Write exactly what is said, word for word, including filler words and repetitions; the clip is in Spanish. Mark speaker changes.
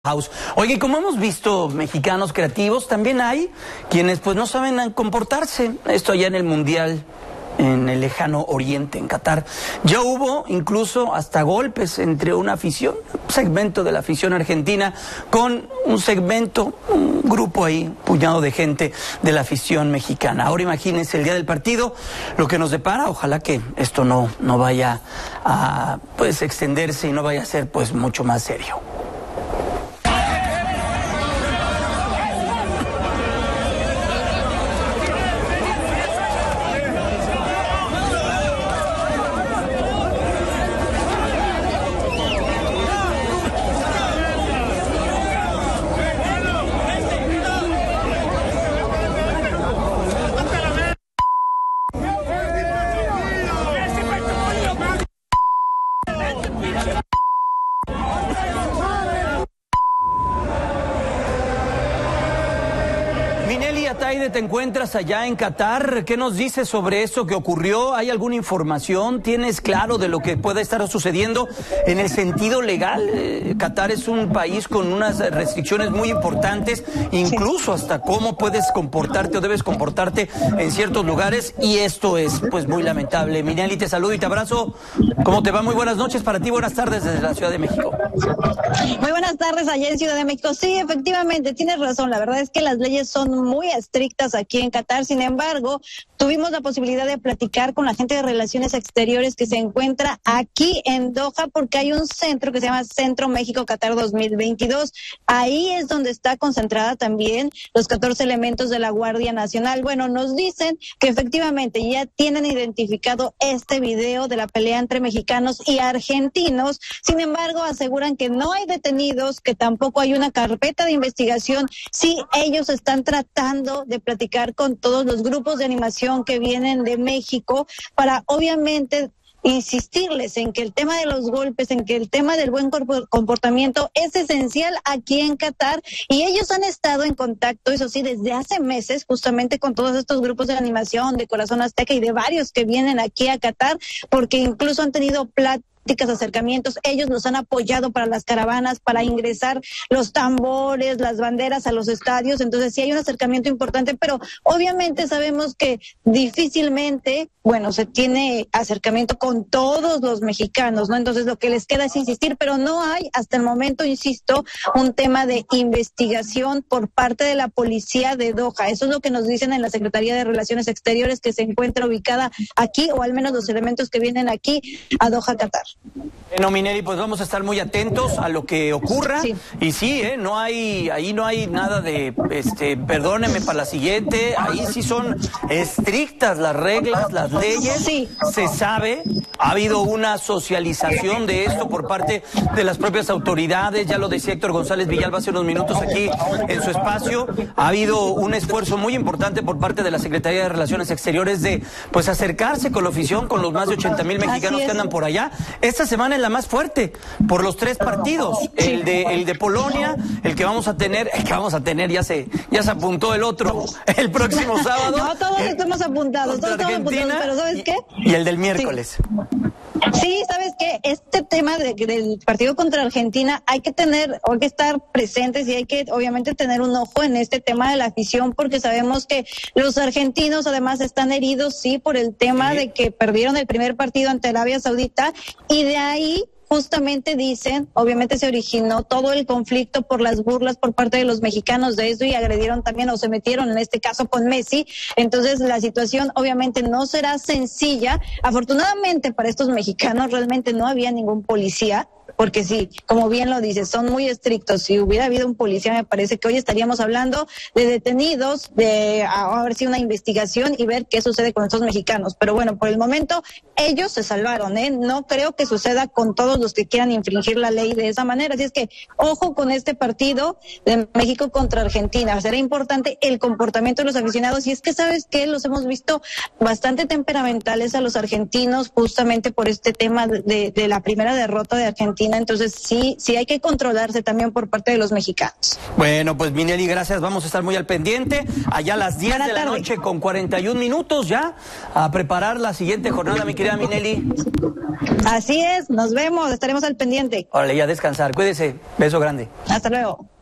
Speaker 1: House. Oye, como hemos visto mexicanos creativos, también hay quienes pues no saben comportarse. Esto allá en el Mundial, en el lejano Oriente, en Qatar. Ya hubo incluso hasta golpes entre una afición, un segmento de la afición argentina, con un segmento, un grupo ahí, un puñado de gente de la afición mexicana. Ahora imagínense el día del partido, lo que nos depara. Ojalá que esto no, no vaya a pues extenderse y no vaya a ser pues mucho más serio. Minelli Ataide, te encuentras allá en Qatar. ¿Qué nos dices sobre eso que ocurrió? ¿Hay alguna información? ¿Tienes claro de lo que puede estar sucediendo en el sentido legal? Eh, Qatar es un país con unas restricciones muy importantes, incluso hasta cómo puedes comportarte o debes comportarte en ciertos lugares, y esto es pues muy lamentable. Minelli, te saludo y te abrazo. ¿Cómo te va? Muy buenas noches para ti, buenas tardes desde la Ciudad de México.
Speaker 2: Muy buenas tardes allá en Ciudad de México. Sí, efectivamente, tienes razón. La verdad es que las leyes son muy estrictas aquí en Qatar. Sin embargo, tuvimos la posibilidad de platicar con la gente de Relaciones Exteriores que se encuentra aquí en Doha, porque hay un centro que se llama Centro México Qatar dos mil veintidós. Ahí es donde está concentrada también los catorce elementos de la Guardia Nacional. Bueno, nos dicen que efectivamente ya tienen identificado este video de la pelea entre mexicanos y argentinos. Sin embargo, aseguran que no hay detenidos, que tampoco hay una carpeta de investigación. Sí, ellos están tratando de platicar con todos los grupos de animación que vienen de México para obviamente insistirles en que el tema de los golpes, en que el tema del buen comportamiento es esencial aquí en Qatar, y ellos han estado en contacto, eso sí, desde hace meses, justamente con todos estos grupos de animación de Corazón Azteca y de varios que vienen aquí a Qatar, porque incluso han tenido pláticas, acercamientos. Ellos nos han apoyado para las caravanas, para ingresar los tambores, las banderas a los estadios. Entonces sí hay un acercamiento importante, pero obviamente sabemos que difícilmente, bueno, se tiene acercamiento con todos los mexicanos, ¿no? Entonces lo que les queda es insistir, pero no hay hasta el momento, insisto, un tema de investigación por parte de la policía de Doha. Eso es lo que nos dicen en la Secretaría de Relaciones Exteriores, que se encuentra ubicada aquí, o al menos los elementos que vienen aquí a Doha, Qatar.
Speaker 1: Bueno, Minelli, pues vamos a estar muy atentos a lo que ocurra. Sí. Y sí, eh, no hay, ahí no hay nada de, este, perdóneme para la siguiente. Ahí sí son estrictas las reglas, las leyes. Sí. Se sabe, ha habido una socialización de esto por parte de las propias autoridades. Ya lo decía Héctor González Villalba hace unos minutos aquí en su espacio. Ha habido un esfuerzo muy importante por parte de la Secretaría de Relaciones Exteriores de, pues, acercarse con la afición, con los más de ochenta mil mexicanos que andan por allá. Esta semana es la más fuerte por los tres partidos, el de el de Polonia, el que vamos a tener, el que vamos a tener ya se ya se apuntó el otro el próximo sábado.
Speaker 2: No, todos eh, estamos apuntados, todos estamos apuntados, pero ¿sabes qué?
Speaker 1: Y el del miércoles.
Speaker 2: Sí. Sí, ¿sabes qué? Este tema de, del partido contra Argentina hay que tener, hay que estar presentes, y hay que obviamente tener un ojo en este tema de la afición, porque sabemos que los argentinos además están heridos, sí, por el tema sí. de que perdieron el primer partido ante Arabia Saudita, y de ahí justamente dicen, obviamente se originó todo el conflicto por las burlas por parte de los mexicanos de eso, y agredieron también, o se metieron en este caso con Messi. Entonces la situación obviamente no será sencilla. Afortunadamente para estos mexicanos realmente no había ningún policía, porque sí, como bien lo dices, son muy estrictos. Si hubiera habido un policía, me parece que hoy estaríamos hablando de detenidos, de a ver si una investigación y ver qué sucede con estos mexicanos. Pero bueno, por el momento ellos se salvaron, ¿eh? No creo que suceda con todos los que quieran infringir la ley de esa manera. Así es que ojo con este partido de México contra Argentina. Será importante el comportamiento de los aficionados, y es que, ¿sabes qué? Los hemos visto bastante temperamentales a los argentinos, justamente por este tema de, de, de la primera derrota de Argentina Argentina, entonces sí, sí hay que controlarse también por parte de los mexicanos.
Speaker 1: Bueno, pues Minelli, gracias, vamos a estar muy al pendiente, allá a las diez de la noche con cuarenta y un minutos ya, a preparar la siguiente jornada, mi querida Minelli.
Speaker 2: Así es, nos vemos, estaremos al pendiente.
Speaker 1: Órale, ya a descansar, cuídese, beso grande.
Speaker 2: Hasta luego.